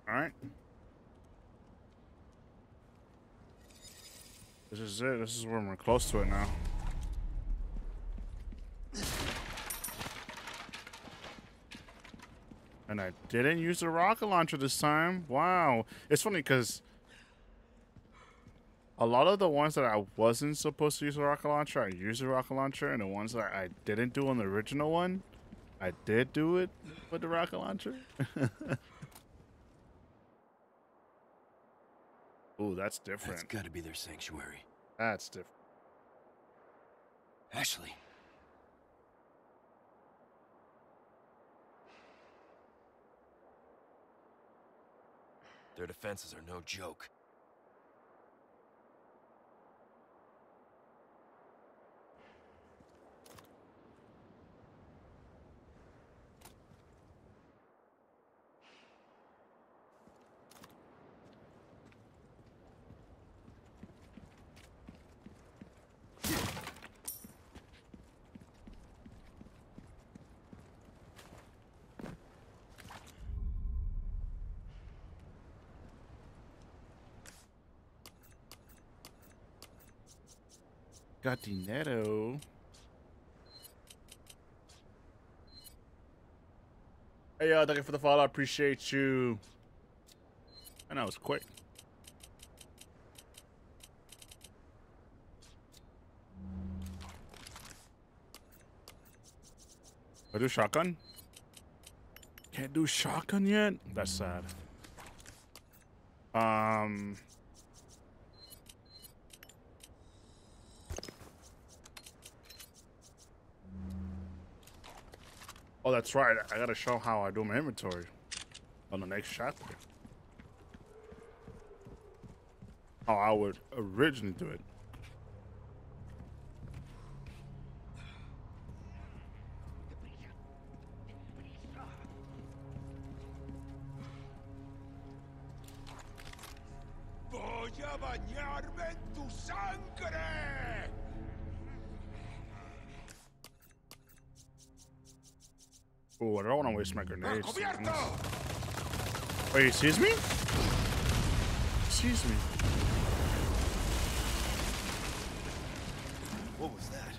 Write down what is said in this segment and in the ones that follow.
All right. This is it. This is when we're close to it now. And I didn't use the rocket launcher this time. Wow. It's funny because a lot of the ones that I wasn't supposed to use the rocket launcher, I used the rocket launcher. And the ones that I didn't do on the original one, I did do it with the rocket launcher. Ooh, that's different. That's gotta be their sanctuary. That's different. Ashley. Their defenses are no joke. Got dinero. Hey, thank you for the follow. I appreciate you. And that was quick. I do shotgun? Can't do shotgun yet? That's sad. Oh, that's right. I gotta show how I do my inventory on the next chapter. How I would originally do it. Voy a bañarme en tu sangre. Oh, I don't want to waste my grenades. Wait, he sees me? He sees me. What was that?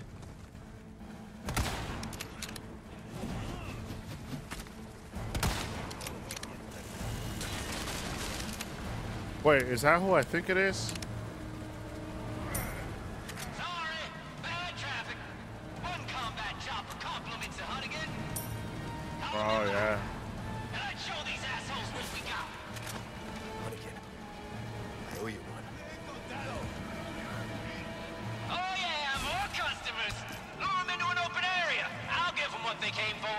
Wait, is that who I think it is? Sorry, bad traffic. One combat chopper compliments the Hunnigan. Oh, yeah. And I'd show these assholes what we got. Hunnigan. I owe you one. Oh yeah, more customers. Lure them into an open area. I'll give them what they came for.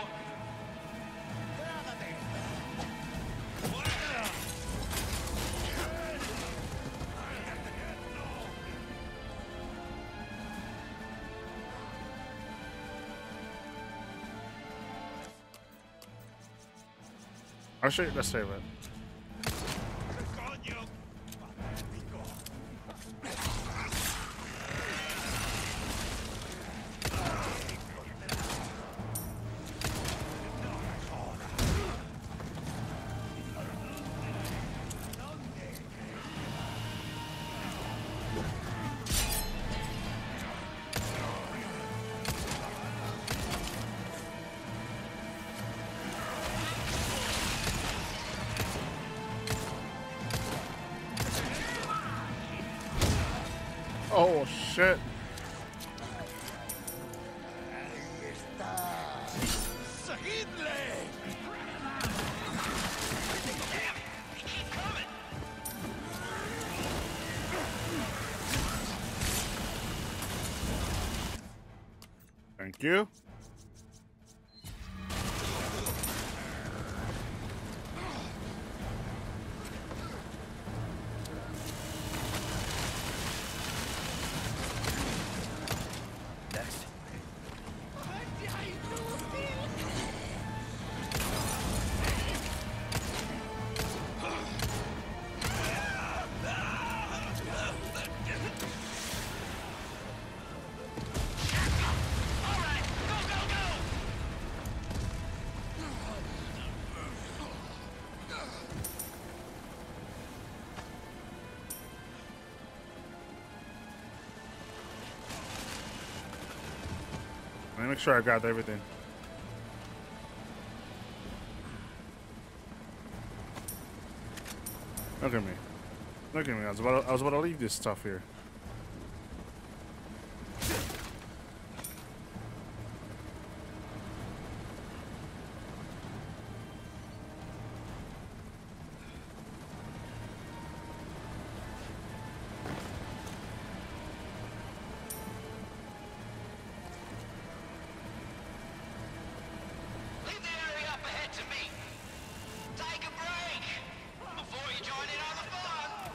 Actually, let's save it. Oh, shit. Thank you. Next. All right, go make sure I got everything. Look at me. Look at me. I was about to leave this stuff here. Leave the area up ahead to me. Take a break before you join in on the fun.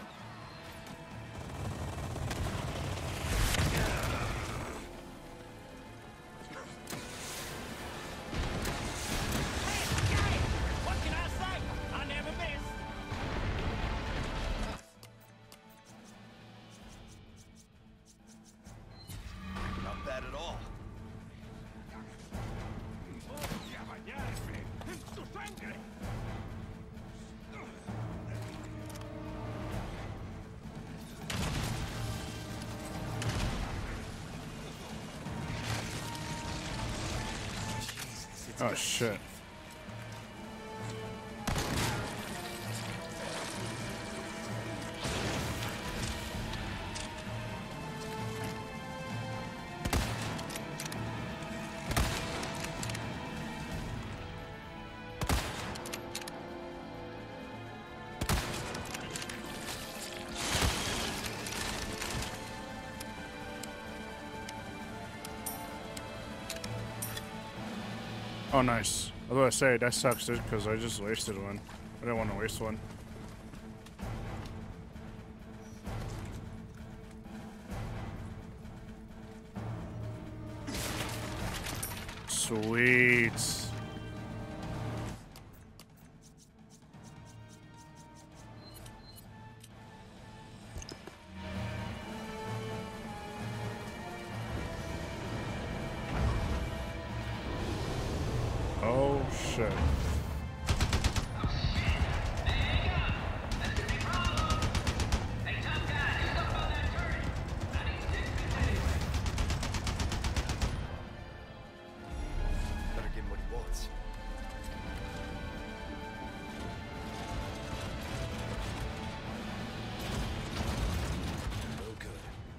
Hey, what can I say? I never miss. Not bad at all. Voy a bañarme en tu sangre. Oh shit. Oh, nice. I was gonna say, that sucks, dude, because I just wasted one. I didn't want to waste one. Sweet. Oh, shit. Better give him what he wants. No good.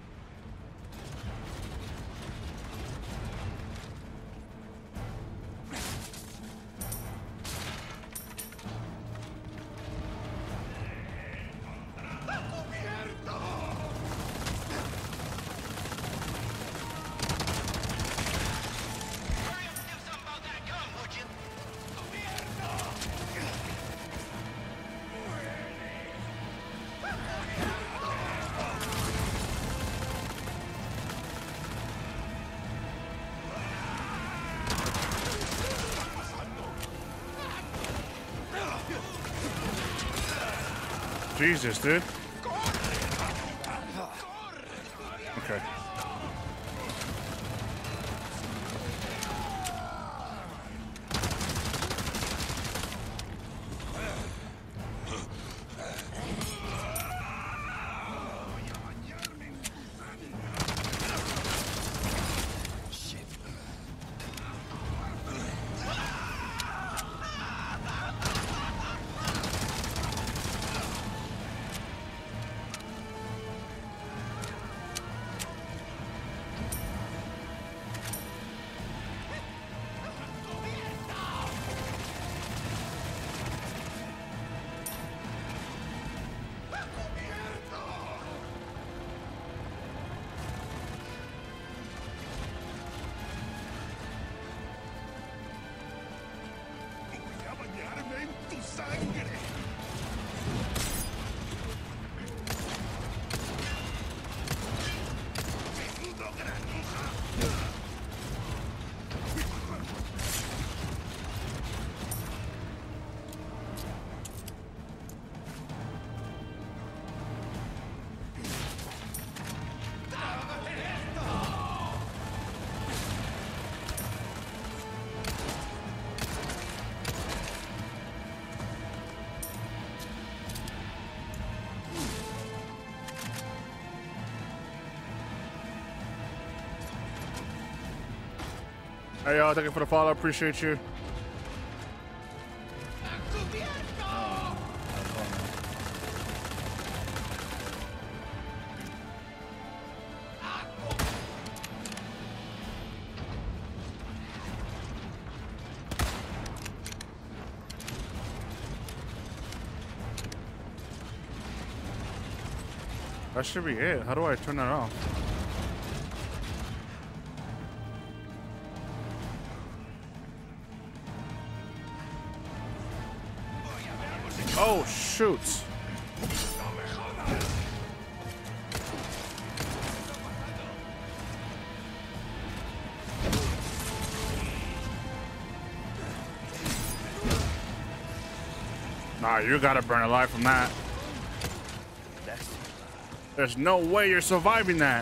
Hurry up and do something about that gun, would you? Jesus, dude. Okay. Hey, y'all, thank you for the follow. Appreciate you. That should be it. How do I turn that off? Oh, shoot. Nah, you gotta burn alive from that. There's no way you're surviving that.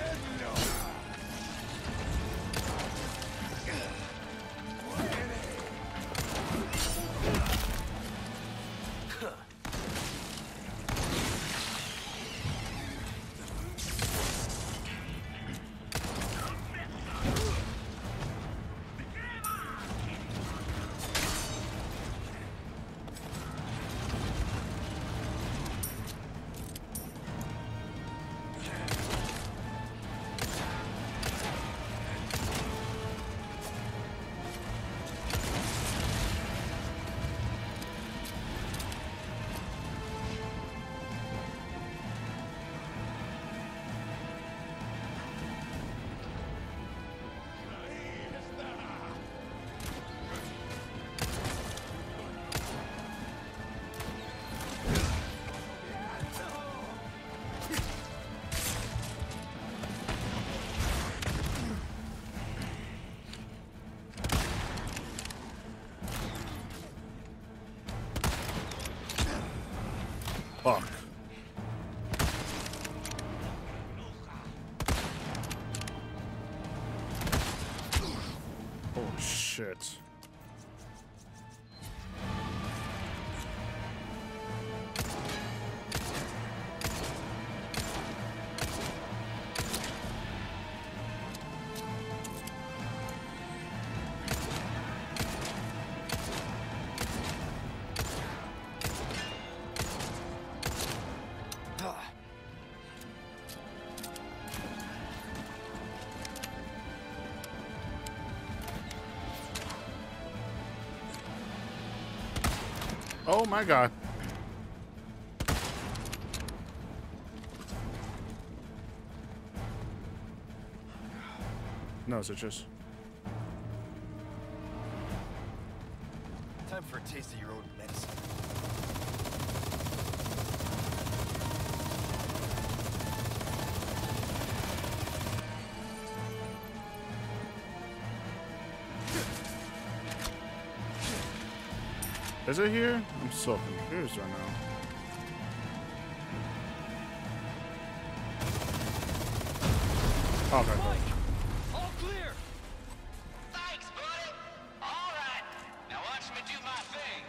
Fuck. Oh shit. Oh my god. No switches. Time for a taste of your own medicine. Is it here? I'm so confused right now. Okay. All clear. Thanks, buddy. All right. Now watch me do my thing.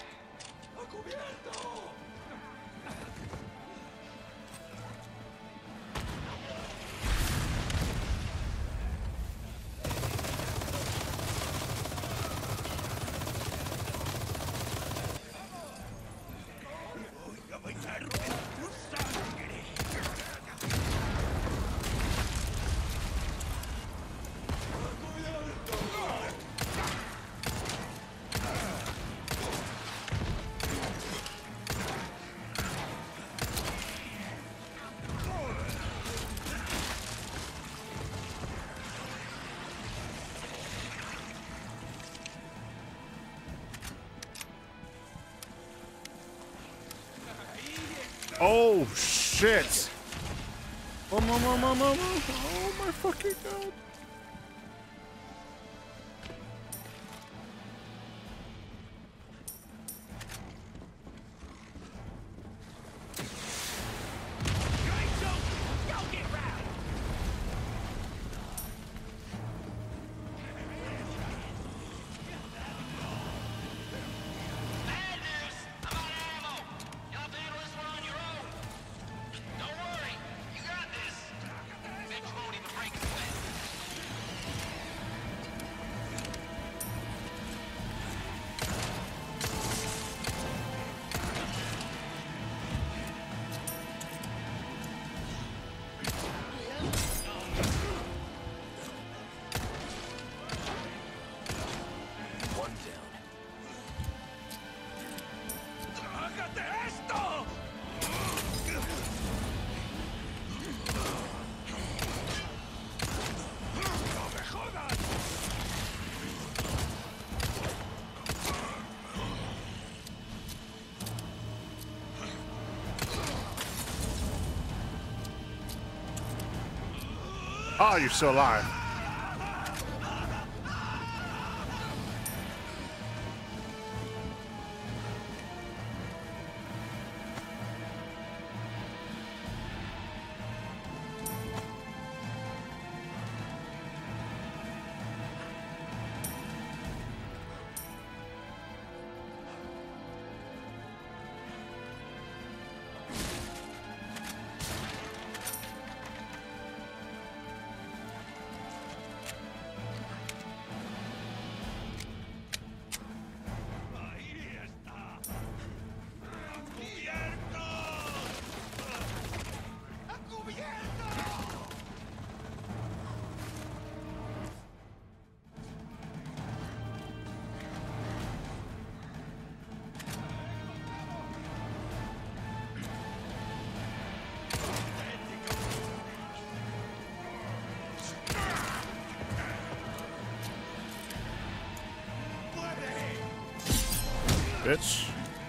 Oh shit! Oh my fucking god! Bad news. I'm out of ammo. You'll have to handle this one on your own. Don't worry. You got this. Bitch won't even break a sweat. Oh, you're still alive. Bitch.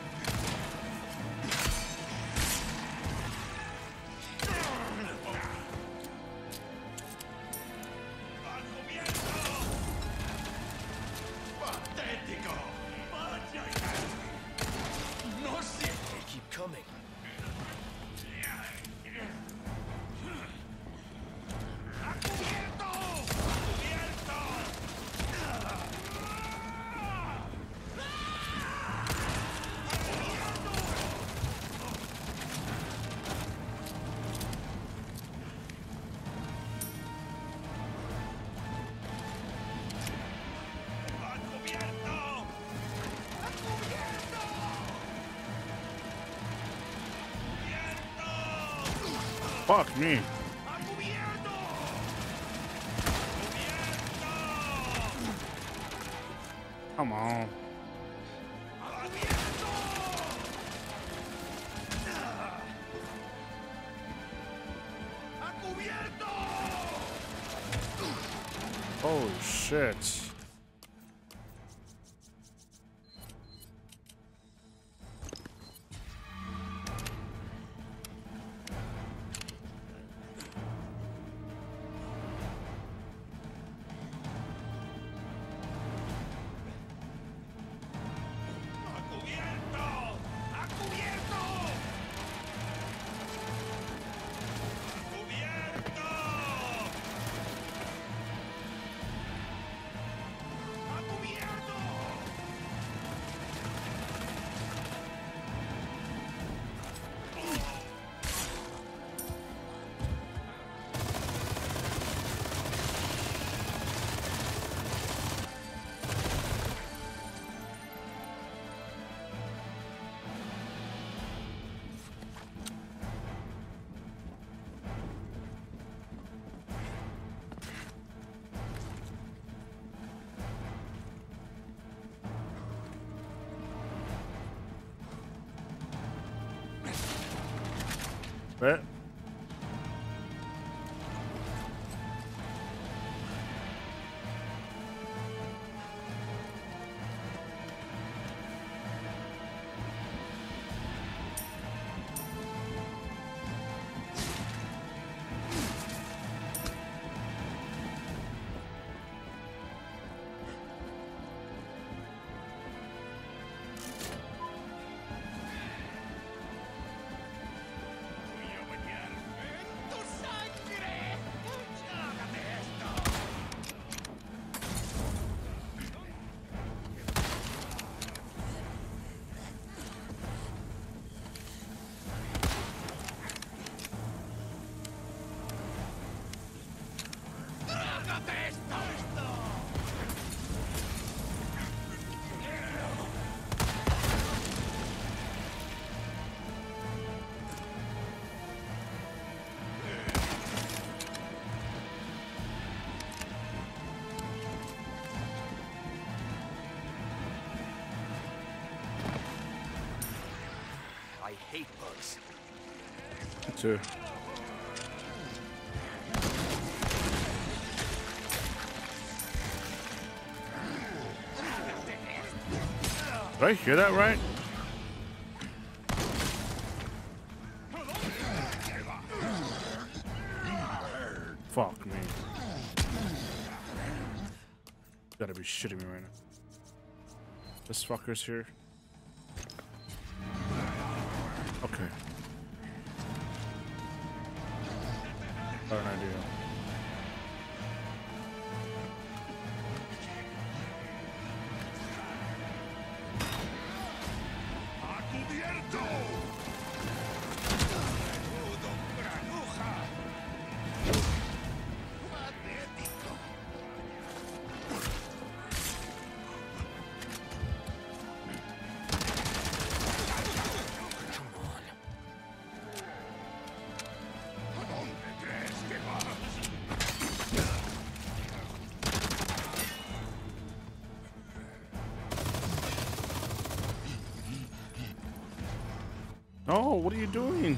They keep coming. Fuck me. Come on. Holy shit. Bet. I hate bugs. Me too. Did I hear that right? Fuck me. Gotta be shitting me right now. This fucker's here. Okay. Got an idea. No, what are you doing?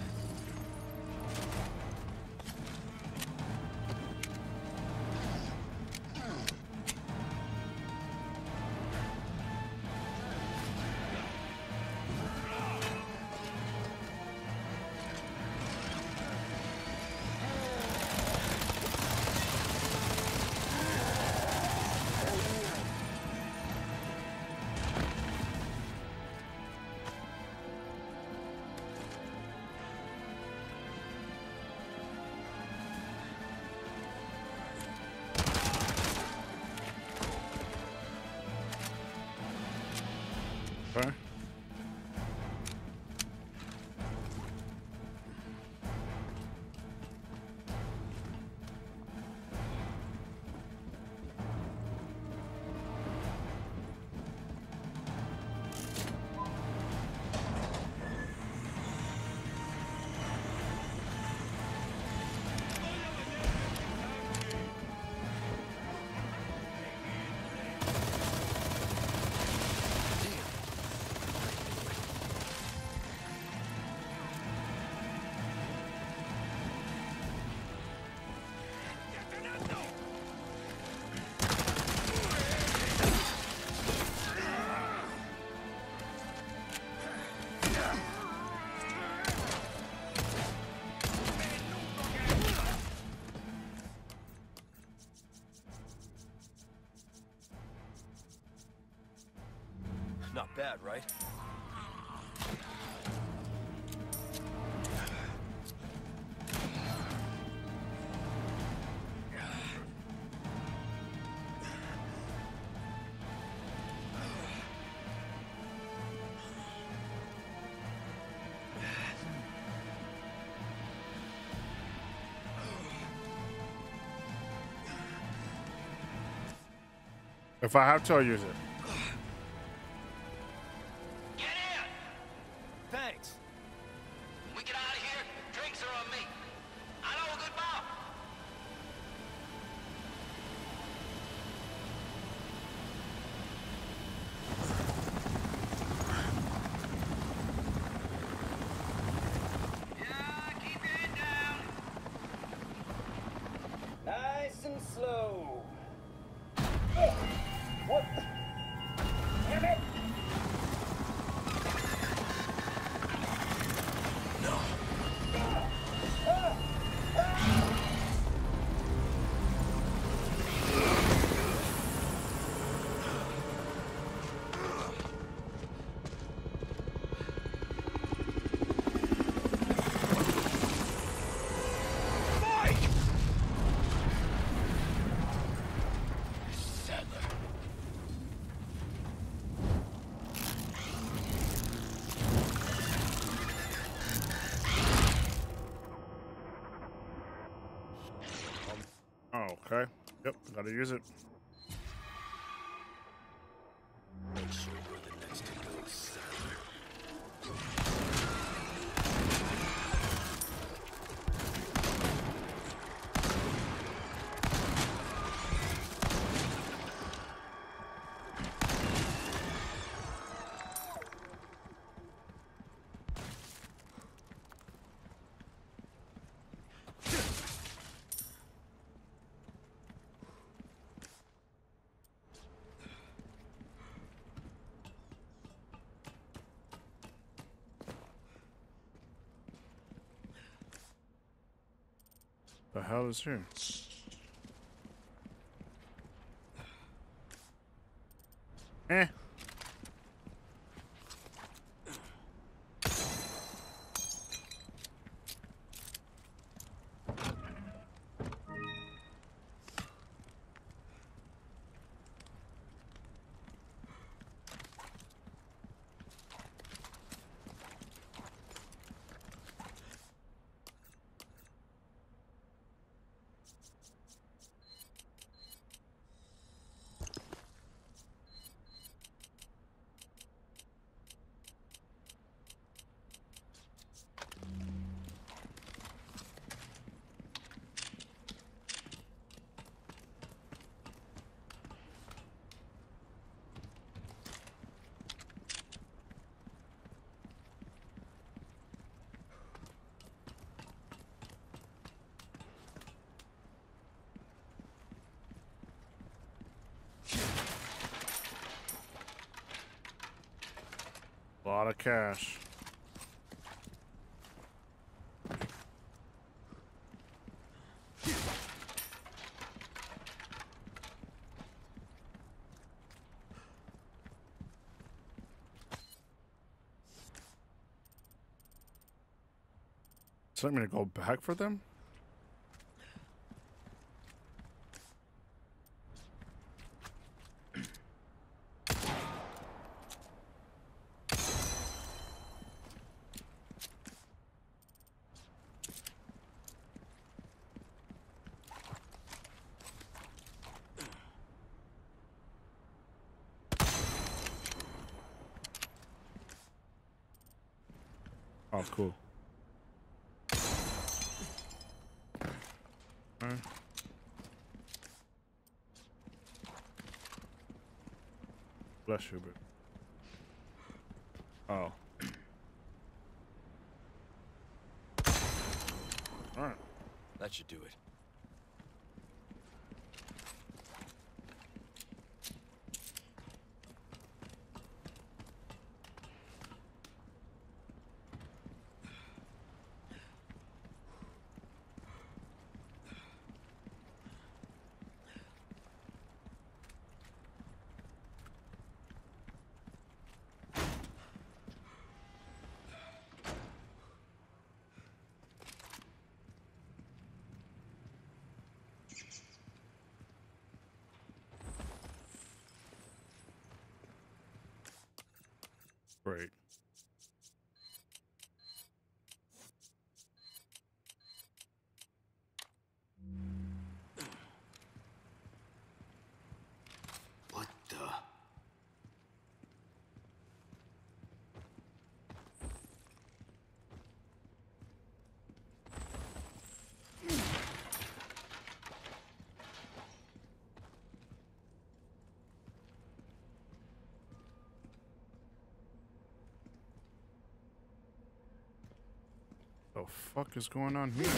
Okay. Not bad, right? If I have to, I'll use it. Get in! Thanks. We get out of here, drinks are on me. I know a good bar. Yeah, keep your head down. Nice and slow. What? Damn it! Oh, okay. Yep, gotta use it. Make sure you're the next to go, Saddler. The hell is here? Eh. A lot of cash. So I'm gonna go back for them? Oh, cool. Alright. Bless you, but. Oh. Alright. That should do it. Great. What the? The fuck is going on here?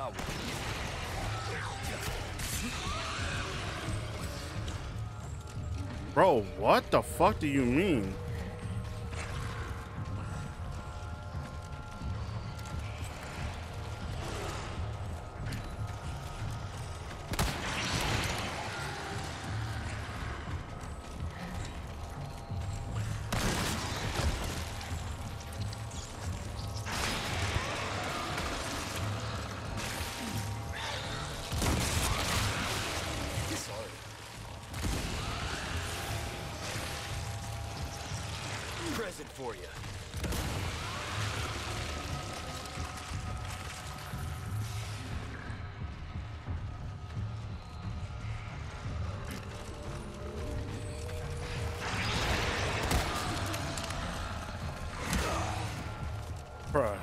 Got one. Bro, what the fuck do you mean? Sorry. Present for you. Bruh.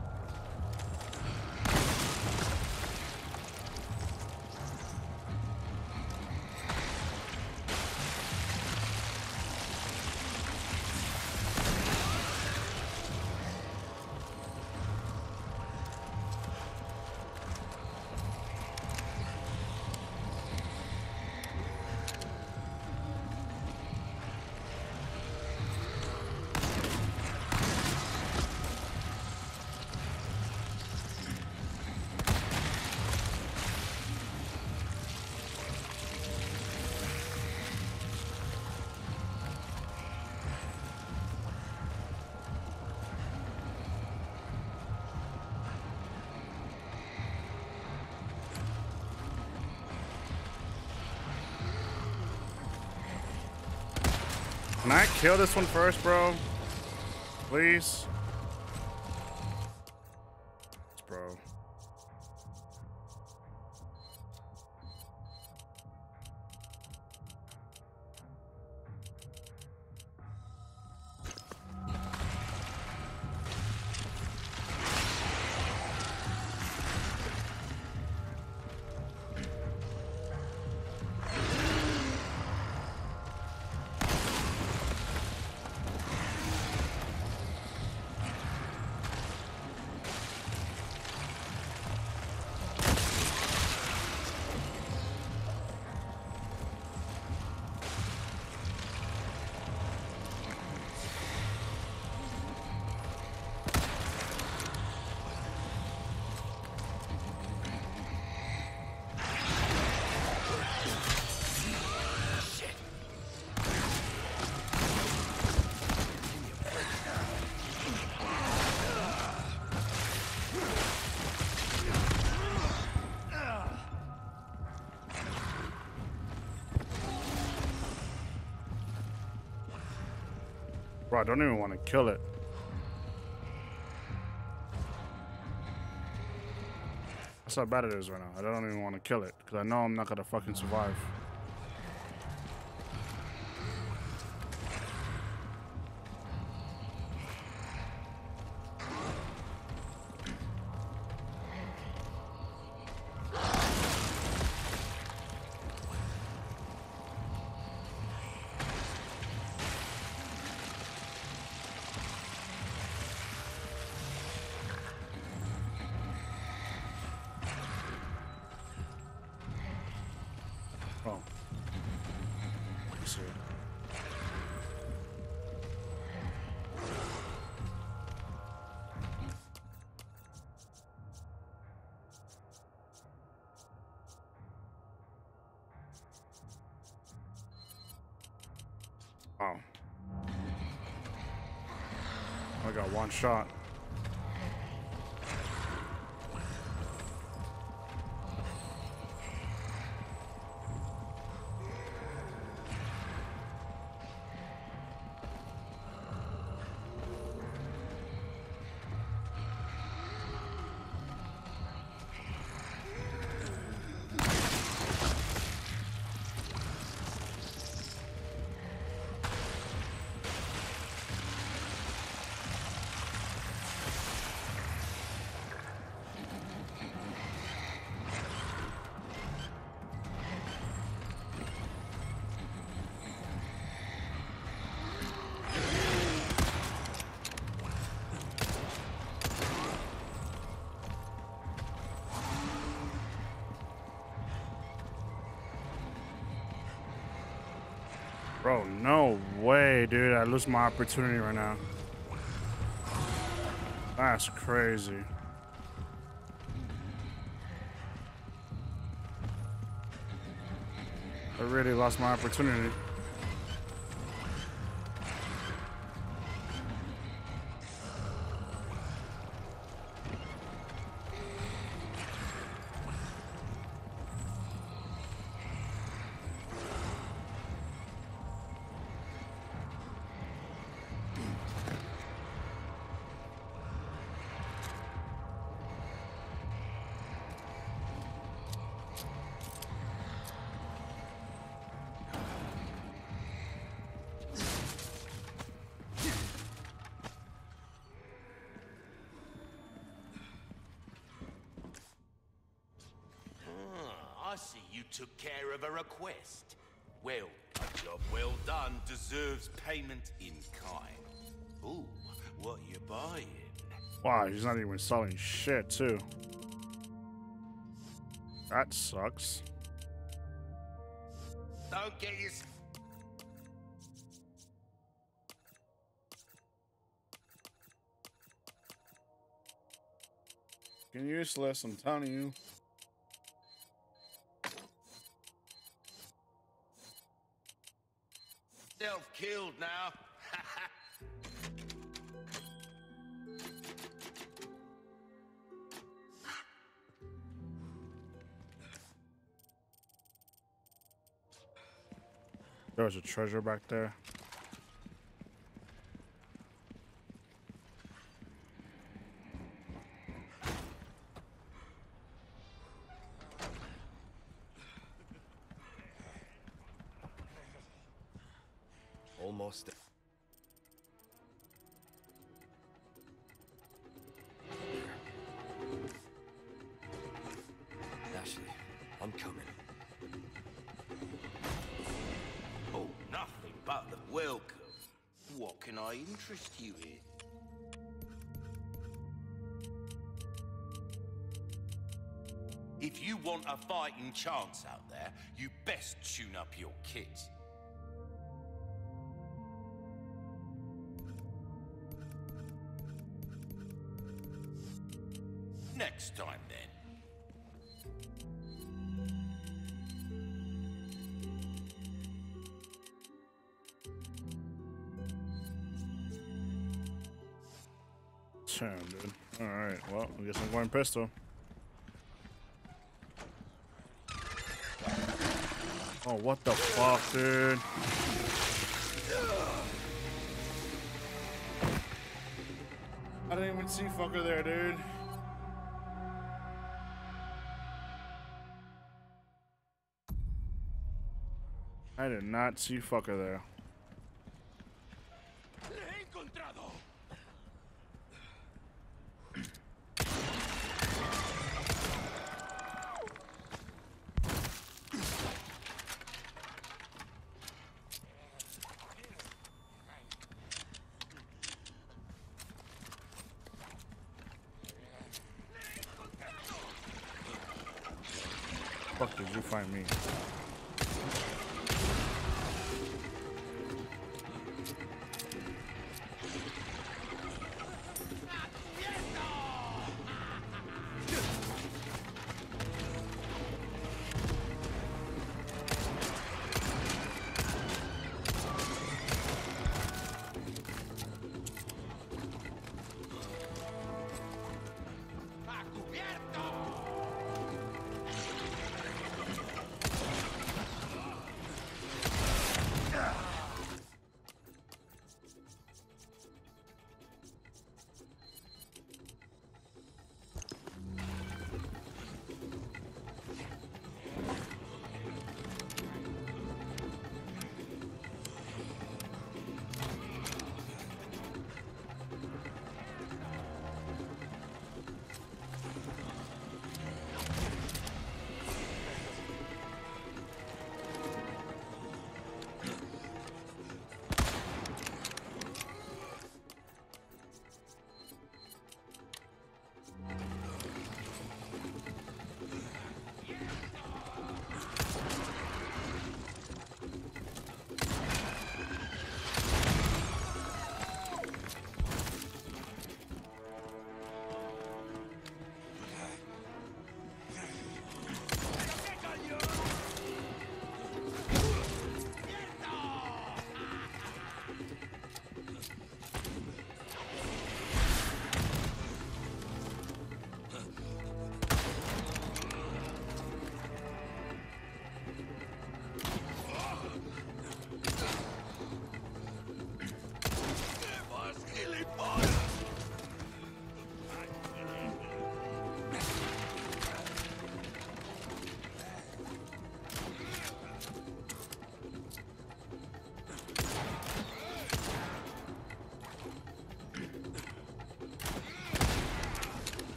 Can I kill this one first, bro? Please? Bro. Bro, I don't even want to kill it. That's how bad it is right now. I don't even want to kill it because I know I'm not gonna fucking survive. Oh. Let's see. Oh. I got one shot. Bro, no way, dude. I lose my opportunity right now. That's crazy. I really lost my opportunity. I see you took care of a request. Well, a job well done deserves payment in kind. Ooh, what you buying? Wow, he's not even selling shit, too. That sucks. Don't get your... Fucking useless, I'm telling you. Self-killed now. There was a treasure back there. Almost. Ashley, I'm coming. Oh, nothing but the welcome. What can I interest you in? If you want a fighting chance out there, you best tune up your kit. Next time, then. Damn, dude. Alright, well, I guess I'm going pistol. Oh, what the fuck, dude? I didn't even see fucker there, dude. I did not see fucker there. Fuck did you find me?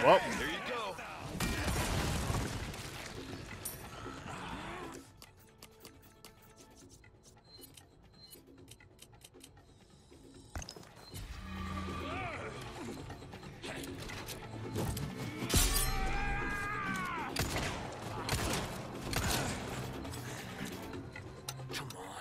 Well, There you go. Come on.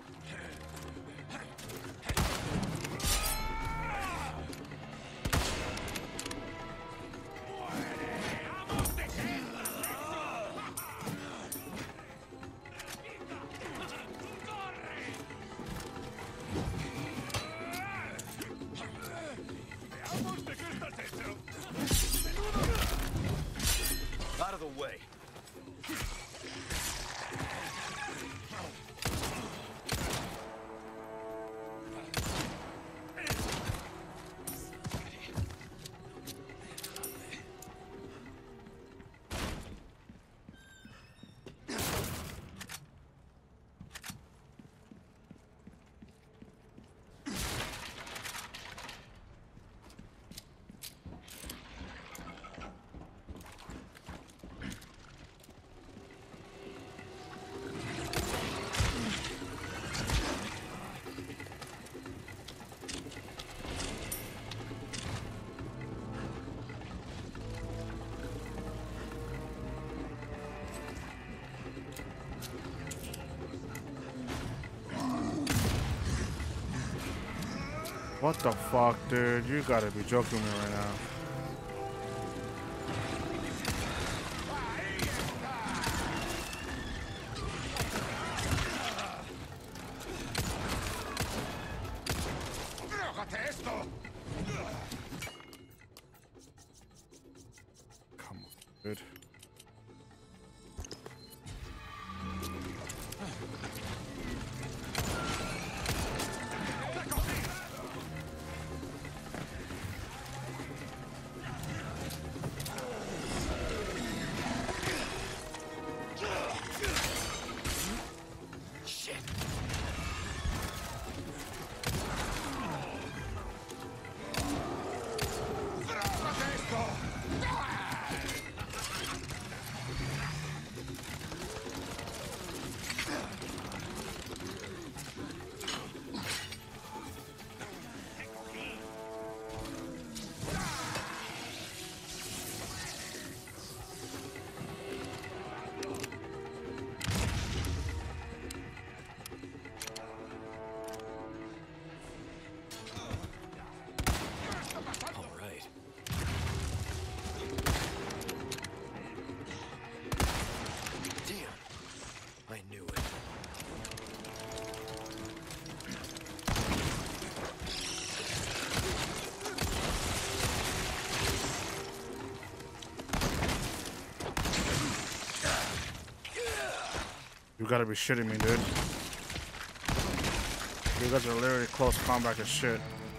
Out of the way. what the fuck, dude? You gotta be joking me right now. Come on, dude. All right. Damn. I knew it. You gotta be shitting me, dude. You guys are literally close combat as shit.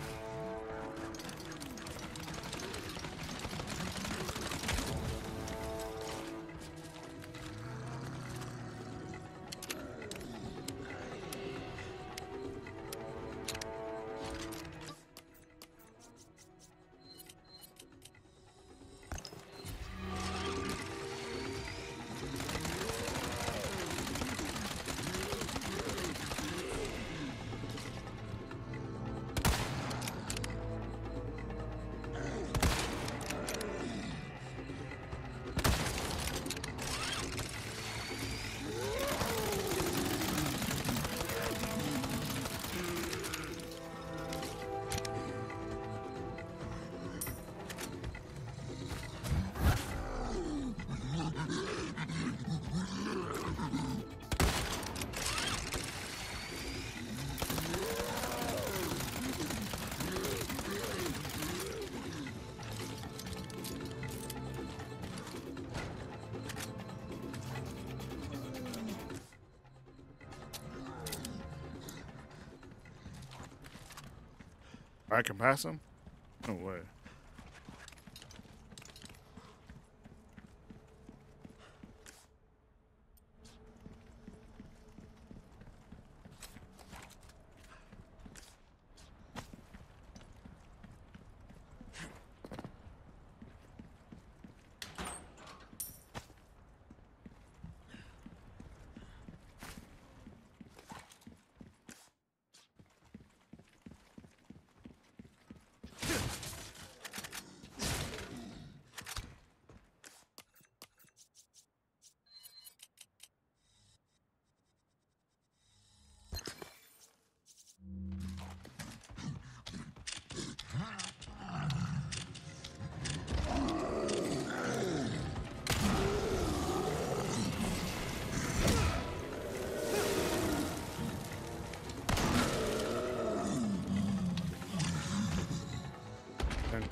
I can pass him? No way.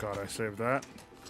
God, I saved that.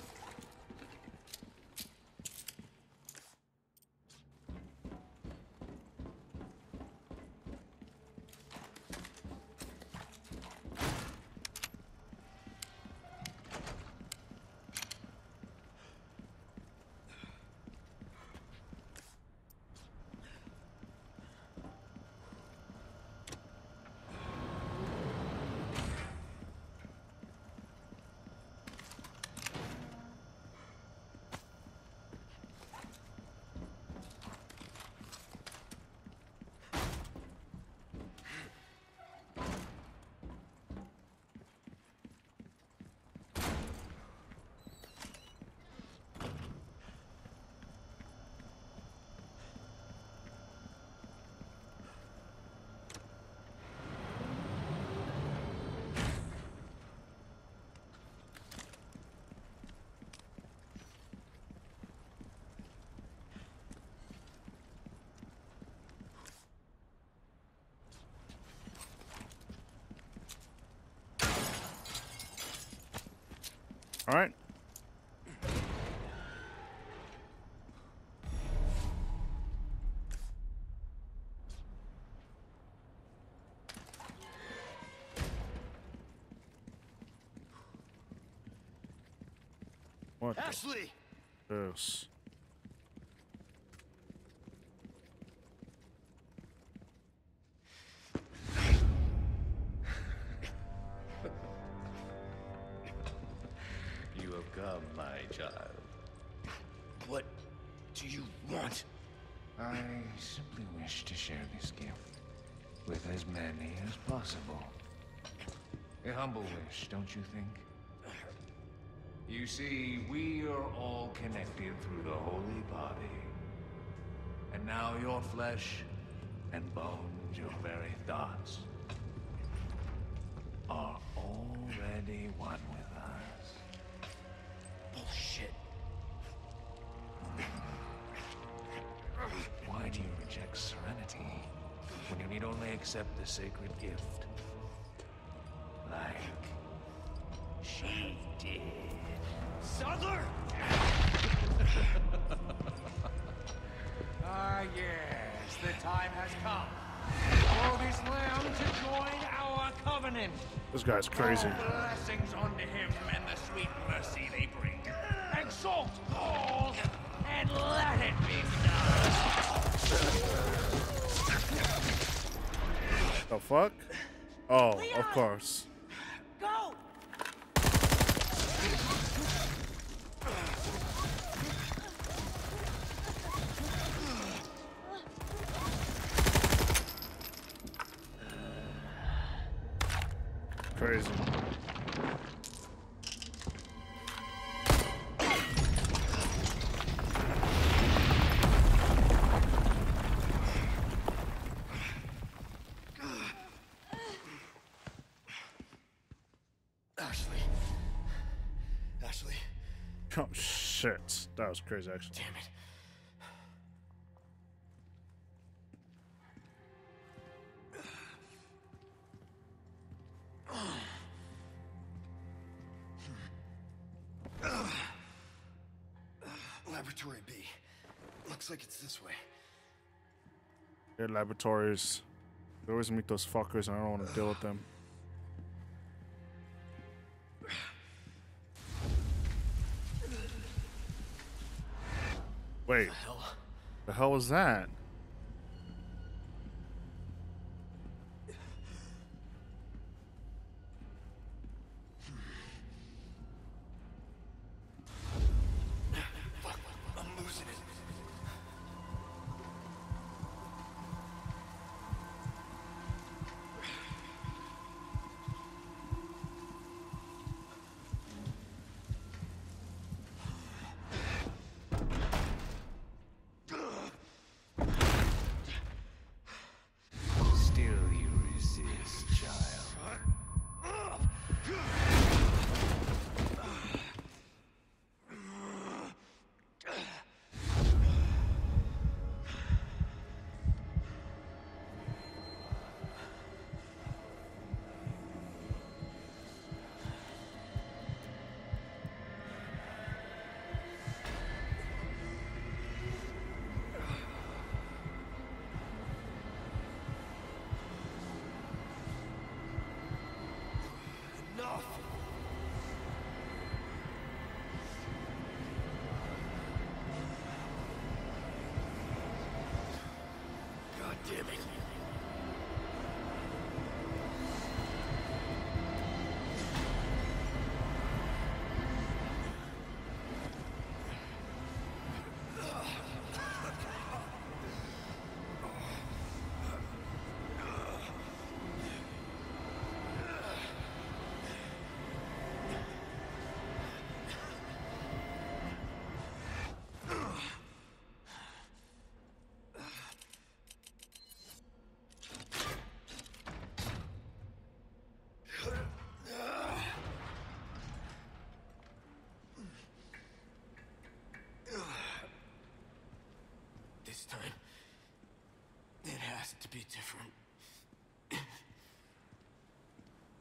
All right. What Ashley! this? You have come, my child. What do you want? I simply wish to share this gift with as many as possible. A humble wish, don't you think? You see, we are all connected through the holy body. And now your flesh and bones, your very thoughts, are already one with us. Bullshit. Why do you reject serenity when you need only accept the sacred gift? Like she did. Sadler! Ah, yes, the time has come for this lamb to join our covenant. This guy's crazy. All blessings unto him and the sweet mercy they bring. Exalt all and let it be done. The fuck? Oh, of course. Go! Crazy. Ashley. Ashley. Oh shit. That was crazy actually. Damn it. Laboratory B. Looks like it's this way. Their laboratories. They always meet those fuckers and I don't want to deal with them. Wait. Hell. The hell was that? Fuck. I'm losing it.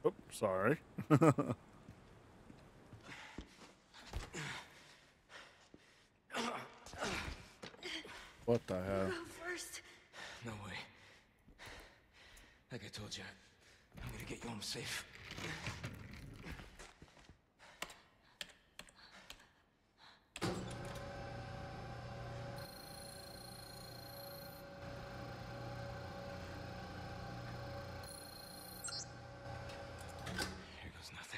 Oh, sorry. What the hell? Go first. No way. Like I told you, I'm gonna get you home safe. Here goes nothing.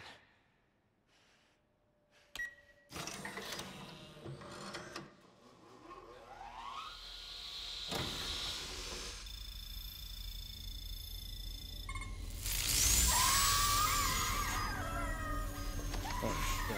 Oh, shit.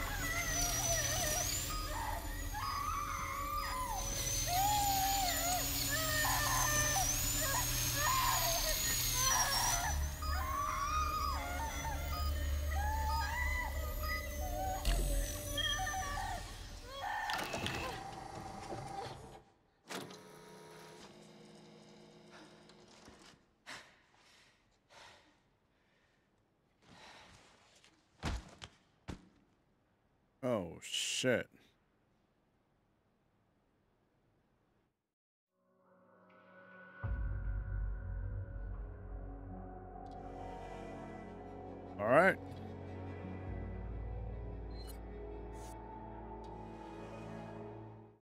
Oh, shit. All right.